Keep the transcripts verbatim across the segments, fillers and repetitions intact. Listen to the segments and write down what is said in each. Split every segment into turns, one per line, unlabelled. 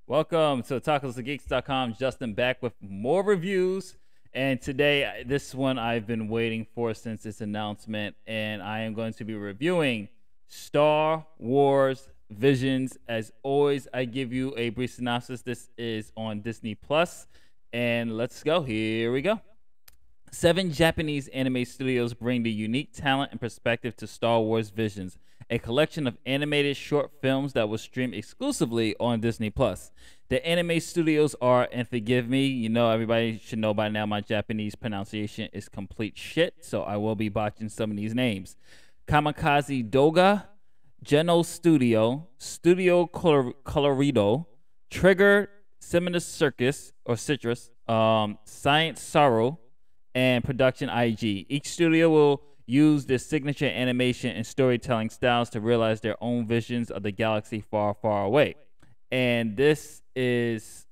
Welcome to Tacos The Geeks dot com. Justin back with more reviews. And today, this one I've been waiting for since its announcement. And I am going to be reviewing Star Wars Visions. As always, I give you a brief synopsis. This is on Disney Plus. And let's go. Here we go. Seven Japanese anime studios bring the unique talent and perspective to Star Wars Visions, a collection of animated short films that will stream exclusively on Disney Plus. The anime studios are, and forgive me, you know, everybody should know by now my Japanese pronunciation is complete shit, so I will be botching some of these names. Kamikaze Doga, Geno Studio, Studio Color- Colorido, Trigger Cinema Circus, or Citrus, um, Science Sorrow, and Production I G. Each studio will use their signature animation and storytelling styles to realize their own visions of the galaxy far, far away. And this is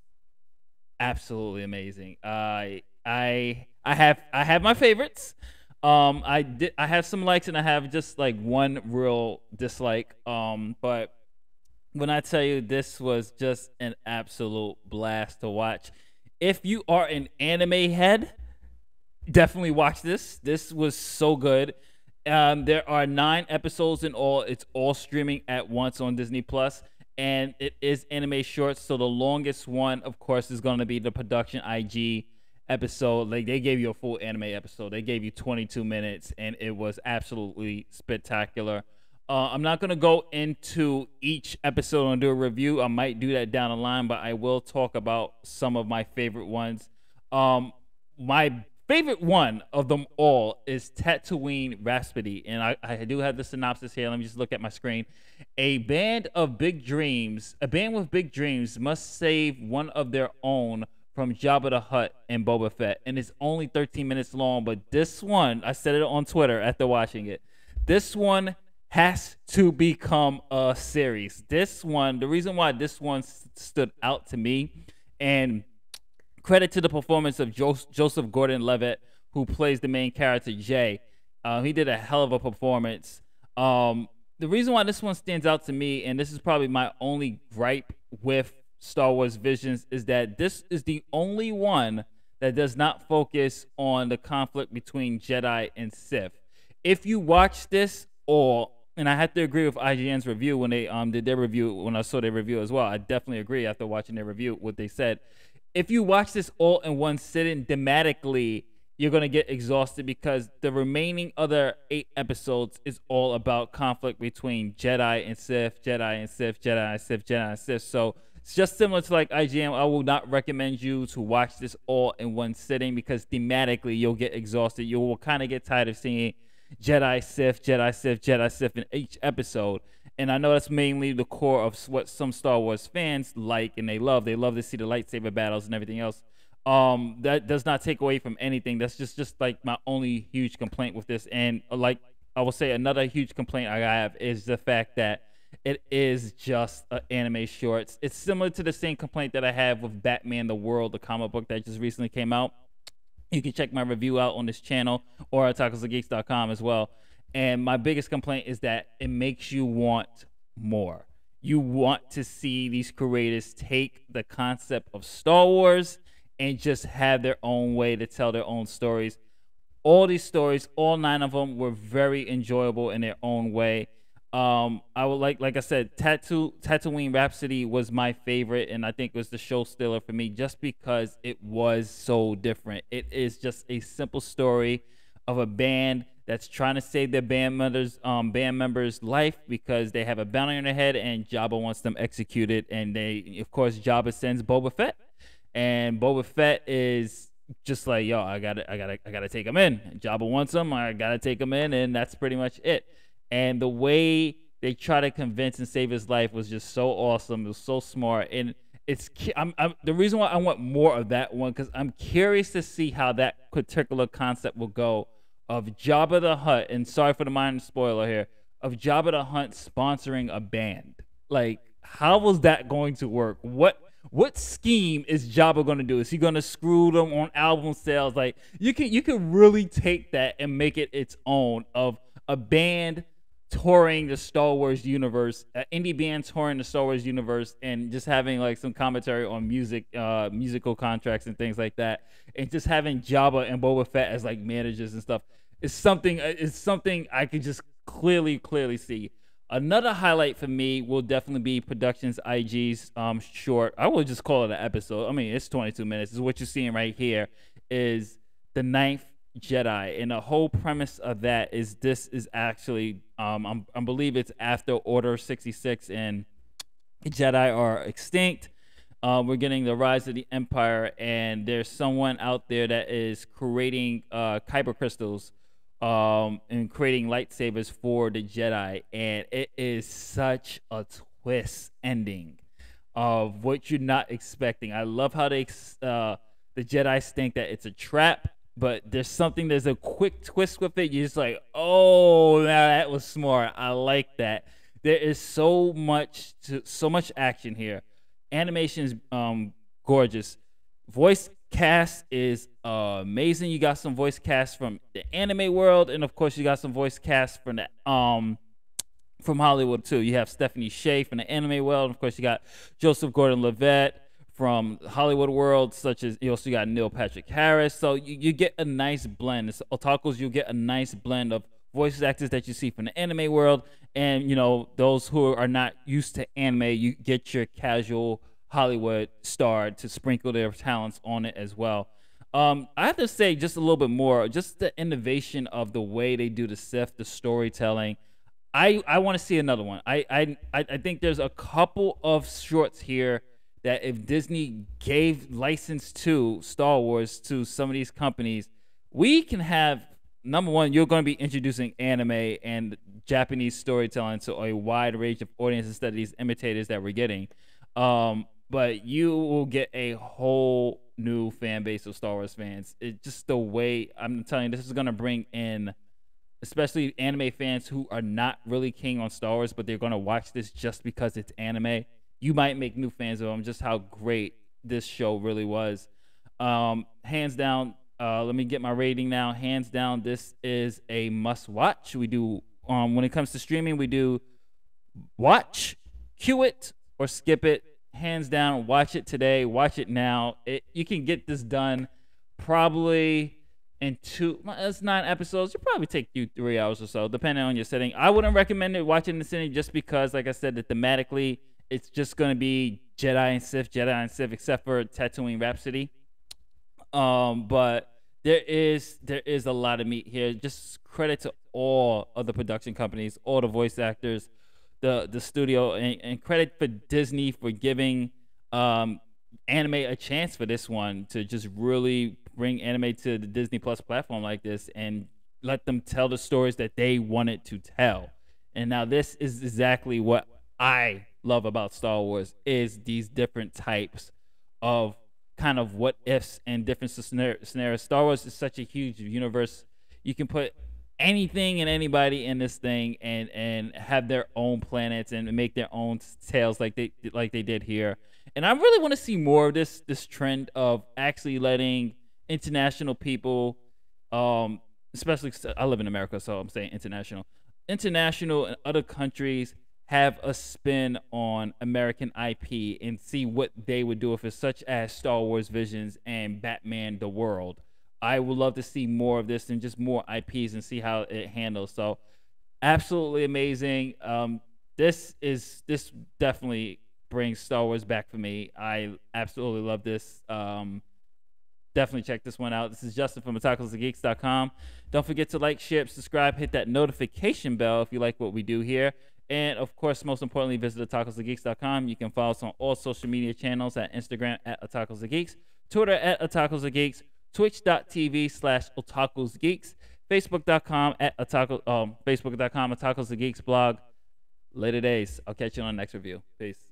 absolutely amazing. I I I have I have my favorites. Um, I did I have some likes and I have just like one real dislike. Um, but when I tell you this was just an absolute blast to watch. If you are an anime head, definitely watch this. This was so good. Um, there are nine episodes in all. It's all streaming at once on Disney Plus, and it is anime shorts. So the longest one, of course, is going to be the Production I G episode. Like they gave you a full anime episode. They gave you twenty-two minutes, and it was absolutely spectacular. Uh, I'm not going to go into each episode and do a review. I might do that down the line, but I will talk about some of my favorite ones. Um, my favorite one of them all is Tatooine Rhapsody, and I, I do have the synopsis here. Let me just look at my screen. A band of big dreams, a band with big dreams must save one of their own from Jabba the Hutt and Boba Fett, and it's only thirteen minutes long, but this one, I said it on Twitter after watching it, this one has to become a series. This one, the reason why this one st- stood out to me, and credit to the performance of jo- Joseph Gordon-Levitt, who plays the main character, Jay. Uh, he did a hell of a performance. Um, the reason why this one stands out to me, and this is probably my only gripe with Star Wars Visions, is that this is the only one that does not focus on the conflict between Jedi and Sith. If you watch this, or and I have to agree with I G N's review when they um did their review, when I saw their review as well, I definitely agree after watching their review what they said. If you watch this all in one sitting, thematically, you're going to get exhausted because the remaining other eight episodes is all about conflict between Jedi and Sith, Jedi and Sith, Jedi and Sith, Jedi and Sith. So it's just similar to like I G N. I will not recommend you to watch this all in one sitting because thematically, you'll get exhausted. You will kind of get tired of seeing Jedi, Sith, Jedi, Sith, Jedi, Sith in each episode. And I know that's mainly the core of what some Star Wars fans like and they love. They love to see the lightsaber battles and everything else. Um, that does not take away from anything. That's just, just like my only huge complaint with this. And uh, like I will say, another huge complaint I have is the fact that it is just uh, anime shorts. It's similar to the same complaint that I have with Batman the World, the comic book that just recently came out. You can check my review out on this channel or at Tacos The Geeks dot com as well. And my biggest complaint is that it makes you want more. You want to see these creators take the concept of Star Wars and just have their own way to tell their own stories. All these stories, all nine of them, were very enjoyable in their own way. Um, I would like, like I said, Tattoo, Tatooine Rhapsody was my favorite, and I think it was the show stealer for me just because it was so different. It is just a simple story of a band that's trying to save their band members, um, band members' life because they have a bounty on their head, and Jabba wants them executed. And they, of course, Jabba sends Boba Fett, and Boba Fett is just like, yo, I gotta, I gotta, I gotta take him in. Jabba wants him, I gotta take him in, and that's pretty much it. And the way they try to convince and save his life was just so awesome. It was so smart, and it's I'm, I'm the reason why I want more of that one because I'm curious to see how that particular concept will go of Jabba the Hutt. And sorry for the minor spoiler here of Jabba the Hutt sponsoring a band. Like, how was that going to work? What what scheme is Jabba going to do? Is he going to screw them on album sales? Like, you can you can really take that and make it its own of a band touring the Star Wars universe, uh, indie band touring the Star Wars universe, and just having like some commentary on music, uh, musical contracts and things like that, and just having Jabba and Boba Fett as like managers and stuff is something. uh, Is something I could just clearly, clearly see. Another highlight for me will definitely be Productions I G's um short. I will just call it an episode. I mean, it's twenty-two minutes. This is what you're seeing right here. Is the Ninth Jedi, and the whole premise of that is this is actually um I'm, I believe it's after Order sixty-six and Jedi are extinct. Um, we're getting the rise of the Empire, and there's someone out there that is creating uh kyber crystals um and creating lightsabers for the Jedi, and it is such a twist ending of what you're not expecting. I love how they uh the Jedi think that it's a trap, but there's something, there's a quick twist with it. You're just like, oh, now that was smart. I like that. There is so much, to, so much action here. Animation is um, gorgeous. Voice cast is uh, amazing. You got some voice cast from the anime world, and of course, you got some voice cast from the um from Hollywood too. You have Stephanie Sheh from the anime world. Of course, you got Joseph Gordon-Levitt from Hollywood world, such as you also got Neil Patrick Harris. So you, you get a nice blend. It's otakus, you get a nice blend of voice actors that you see from the anime world, and you know those who are not used to anime, you get your casual Hollywood star to sprinkle their talents on it as well. Um, I have to say just a little bit more, just the innovation of the way they do the Sith, the storytelling. I, I want to see another one. I, I I think there's a couple of shorts here that if Disney gave license to Star Wars to some of these companies, we can have, number one, you're going to be introducing anime and Japanese storytelling to a wide range of audiences instead of these imitators that we're getting. Um, but you will get a whole new fan base of Star Wars fans. It's just the way, I'm telling you, this is going to bring in especially anime fans who are not really keen on Star Wars, but they're going to watch this just because it's anime. You might make new fans of them, just how great this show really was. Um, hands down, uh, let me get my rating now. Hands down, this is a must watch. We do, um, when it comes to streaming, we do watch, queue it, or skip it. Hands down, watch it today, watch it now. It, you can get this done probably in two, it's nine episodes. It'll probably take you three hours or so, depending on your setting. I wouldn't recommend it watching in the city just because, like I said, that thematically, it's just going to be Jedi and Sith, Jedi and Sith, except for Tatooine Rhapsody. Um, but there is there is a lot of meat here. Just credit to all of the production companies, all the voice actors, the the studio, and, and credit for Disney for giving um, anime a chance for this one to just really bring anime to the Disney Plus platform like this and let them tell the stories that they wanted to tell. And now this is exactly what I love about Star Wars, is these different types of kind of what ifs and different scenarios. Star Wars is such a huge universe. You can put anything and anybody in this thing and and have their own planets and make their own tales like they like they did here. And I really want to see more of this this trend of actually letting international people, um, especially I live in America, so I'm saying international, international and other countries have a spin on American I P and see what they would do if it's such as Star Wars Visions and Batman the World. I would love to see more of this and just more I Ps and see how it handles. So absolutely amazing. Um, this is this definitely brings Star Wars back for me. I absolutely love this. Um, definitely check this one out. This is Justin from otakus and geeks dot com. Don't forget to like, share, subscribe, hit that notification bell if you like what we do here. And, of course, most importantly, visit otakus and geeks dot com. You can follow us on all social media channels at Instagram at otakus and geeks, Twitter at otakus and geeks, twitch dot t v slash otakus geeks, facebook dot com at otaku, um, facebook dot com otakus and geeks blog. Later days. I'll catch you on the next review. Peace.